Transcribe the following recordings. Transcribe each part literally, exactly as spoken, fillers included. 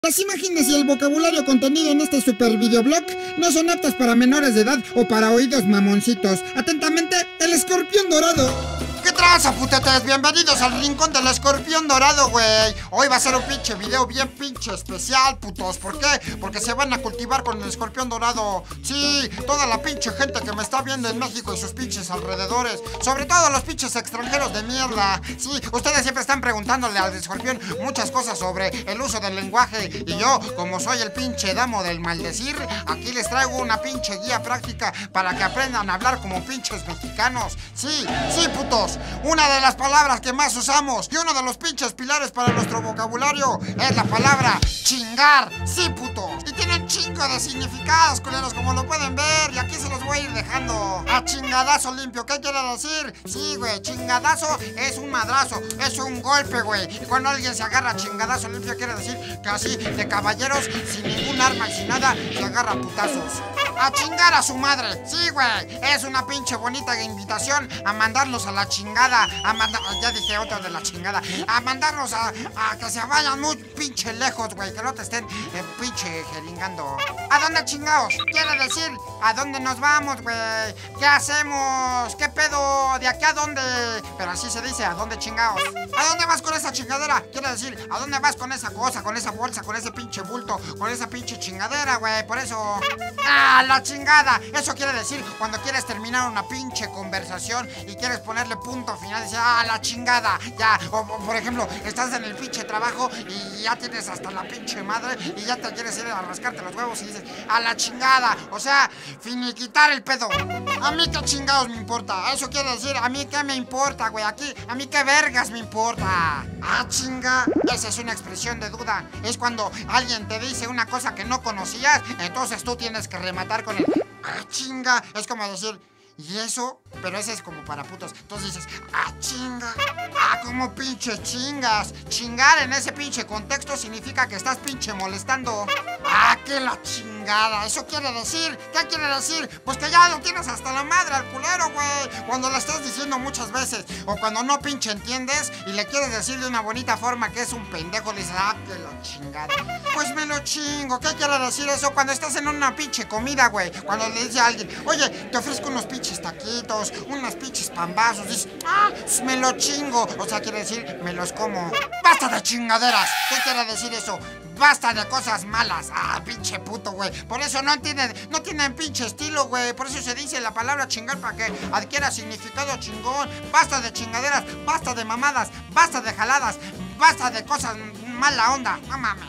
Las imágenes y el vocabulario contenido en este super videoblog no son aptas para menores de edad o para oídos mamoncitos. Atentamente, el escorpión dorado. ¿Qué traza, putetes? Bienvenidos al rincón del escorpión dorado, güey. Hoy va a ser un pinche video bien pinche especial, putos. ¿Por qué? Porque se van a cultivar con el escorpión dorado. Sí, toda la pinche gente que me está viendo en México y sus pinches alrededores. Sobre todo los pinches extranjeros de mierda. Sí, ustedes siempre están preguntándole al escorpión muchas cosas sobre el uso del lenguaje. Y yo, como soy el pinche damo del maldecir, aquí les traigo una pinche guía práctica para que aprendan a hablar como pinches mexicanos. Sí, sí, putos. Una de las palabras que más usamos y uno de los pinches pilares para nuestro vocabulario es la palabra chingar. Sí, putos. Y tiene un chingo de significados, culeros, como lo pueden ver. Y aquí se los voy a ir dejando. A chingadazo limpio, ¿qué quiere decir? Sí, güey, chingadazo es un madrazo, es un golpe, güey. Y cuando alguien se agarra a chingadazo limpio, quiere decir que así, de caballeros, sin ningún arma y sin nada, se agarra a putazos. A chingar a su madre. Sí, güey, es una pinche bonita invitación a mandarlos a la chingada, a mandar, ya dije otra de la chingada, a mandarlos a, a que se vayan muy pinche lejos, güey, que no te estén eh, pinche jeringando. ¿A dónde chingados? Quiere decir, ¿a dónde nos vamos, güey? ¿Qué hacemos? ¿Qué pedo? ¿De aquí a dónde? Pero así se dice, ¿a dónde chingados? ¿A dónde vas con esa chingadera? Quiere decir, ¿a dónde vas con esa cosa, con esa bolsa, con ese pinche bulto, con esa pinche chingadera, güey? Por eso... ¡Ah, la chingada! Eso quiere decir cuando quieres terminar una pinche conversación y quieres ponerle punto final, dices, ¡ah, la chingada! Ya, o, o por ejemplo, estás en el pinche trabajo y ya tienes hasta la pinche madre y ya te quieres ir a rascarte los huevos y dices, ¡a la chingada! O sea, finiquitar el pedo. A mí qué chingados me importa. Eso quiere decir, a mí qué me importa, güey. Aquí, a mí qué vergas me importa. ¡Ah, chinga! Esa es una expresión de duda. Es cuando alguien te dice una cosa que no conocías, entonces tú tienes que rematar con el ¡ah, chinga! Es como decir, ¿y eso? Pero ese es como para putos. Entonces dices, ¡ah, chinga! ¡Ah, como pinche chingas! Chingar en ese pinche contexto significa que estás pinche molestando. ¡Ah, qué la chingada! ¿Eso quiere decir? ¿Qué quiere decir? Pues que ya lo tienes hasta la madre al culero, güey. Cuando lo estás diciendo muchas veces. O cuando no pinche entiendes y le quieres decir de una bonita forma que es un pendejo, le dices, ¡ah, qué la chingada! Pues me lo chingo. ¿Qué quiere decir eso? Cuando estás en una pinche comida, güey. Cuando le dice a alguien, oye, te ofrezco unos pinches taquitos, unas pinches pambazos, dices, ¡ah, me lo chingo! O sea, quiere decir, me los como. ¡Basta de chingaderas! ¿Qué quiere decir eso? Basta de cosas malas. Ah, pinche puto, güey. Por eso no tienen, no tienen pinche estilo, güey. Por eso se dice la palabra chingar para que adquiera significado chingón. Basta de chingaderas, basta de mamadas, basta de jaladas, basta de cosas mala onda. No mames.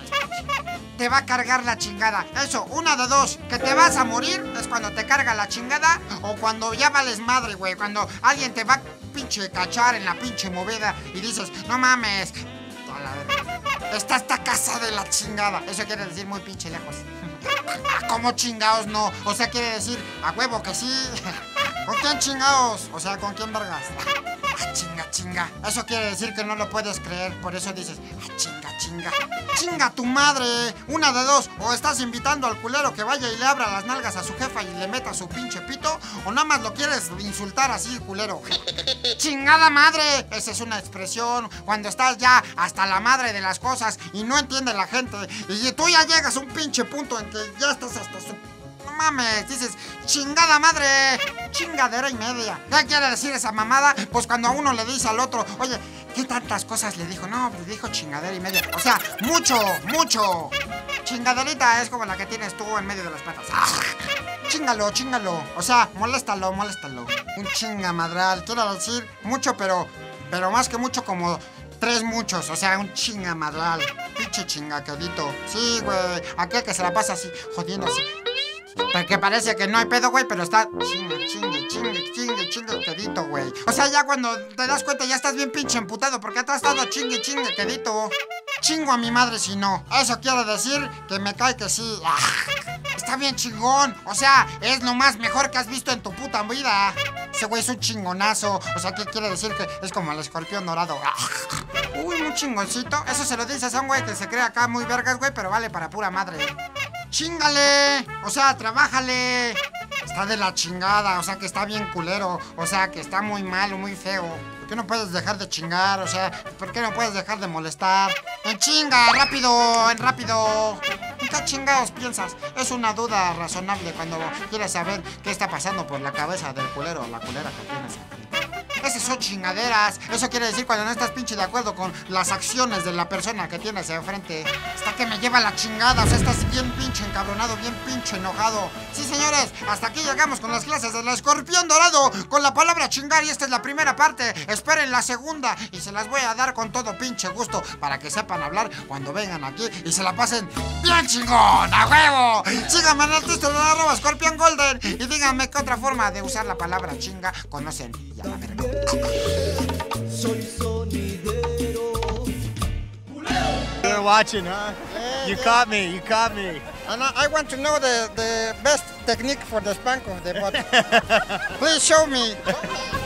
Te va a cargar la chingada. Eso, una de dos. Que te vas a morir es cuando te carga la chingada o cuando ya vales madre, güey. Cuando alguien te va a pinche cachar en la pinche movida y dices, no mames. A la verga. Está esta casa de la chingada. Eso quiere decir muy pinche lejos. ¿Cómo chingados no? O sea, quiere decir a huevo que sí. ¿Con quién chingados? O sea, ¿con quién vergas? Ah, chinga, chinga. Eso quiere decir que no lo puedes creer. Por eso dices, ah, chinga, chinga. Chinga tu madre. Una de dos. O estás invitando al culero que vaya y le abra las nalgas a su jefa y le meta su pinche pito. O nada más lo quieres insultar así, culero. Chingada madre. Esa es una expresión cuando estás ya hasta la madre de las cosas y no entiende la gente. Y tú ya llegas a un pinche punto en que ya estás hasta su... No mames, dices, chingada madre, chingadera y media. ¿Qué quiere decir esa mamada? Pues cuando a uno le dice al otro, oye, ¿qué tantas cosas le dijo? No, le dijo chingadera y media. O sea, mucho, mucho. Chingaderita es como la que tienes tú en medio de las patas. ¡Ah! Chíngalo, chíngalo. O sea, moléstalo, moléstalo. Un chingamadral. Quiero decir mucho, pero, pero más que mucho como... Tres muchos, o sea, un chingamadral. Pinche chingaquedito. Sí, güey. Aquel que se la pasa así, jodiendo así. Porque parece que no hay pedo, güey, pero está chingue, chingue, chingue, chingue, chingue, quedito, güey. O sea, ya cuando te das cuenta ya estás bien pinche emputado porque te has estado chingue, chingue, quedito. Chingo a mi madre si no. Eso quiere decir que me cae que sí. ¡Ah! Está bien chingón. O sea, es lo más mejor que has visto en tu puta vida. Ese güey es un chingonazo. O sea, ¿qué quiere decir? Que es como el escorpión dorado. ¡Ah! Uy, un chingoncito. Eso se lo dices a un güey que se cree acá muy vergas, güey, pero vale para pura madre. ¡Chíngale! O sea, trabájale. Está de la chingada, o sea que está bien culero. O sea que está muy malo, muy feo. que no puedes dejar de chingar, o sea, ¿por qué no puedes dejar de molestar? ¡En chinga! ¡Rápido! ¡En rápido! ¿En qué chingados piensas? Es una duda razonable cuando quieres saber qué está pasando por la cabeza del culero o la culera que tienes enfrente. Esas son chingaderas. Eso quiere decir cuando no estás pinche de acuerdo con las acciones de la persona que tienes enfrente. Hasta que me lleva la chingada. O sea, estás bien pinche encabronado, bien pinche enojado. Sí, señores, hasta aquí llegamos con las clases del escorpión dorado con la palabra chingar. Y esta es la primera parte. Esperen la segunda. Y se las voy a dar con todo pinche gusto para que sepan hablar cuando vengan aquí y se la pasen bien chingón, a huevo. Síganme en el Twitter de arroba escorpión golden y díganme qué otra forma de usar la palabra chinga conocen. Y a la verga. Soy sonidero. You're watching, huh? Yeah, you yeah. caught me, you caught me. And I, I want to know the, the best technique for the spank of the butt. Please show me.